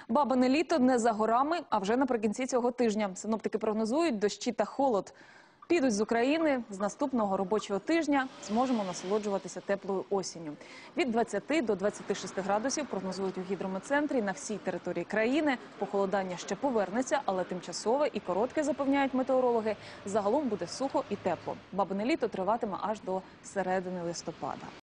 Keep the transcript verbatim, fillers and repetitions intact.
Бабине літо не за горами, а вже наприкінці цього тижня. Синоптики прогнозують дощі та холод. Підуть з України, з наступного робочого тижня зможемо насолоджуватися теплою осінню. Від двадцяти до двадцяти шести градусів прогнозують у гідрометцентрі на всій території країни. Похолодання ще повернеться, але тимчасове і коротке, запевняють метеорологи. Загалом буде сухо і тепло. Бабине літо триватиме аж до середини листопада.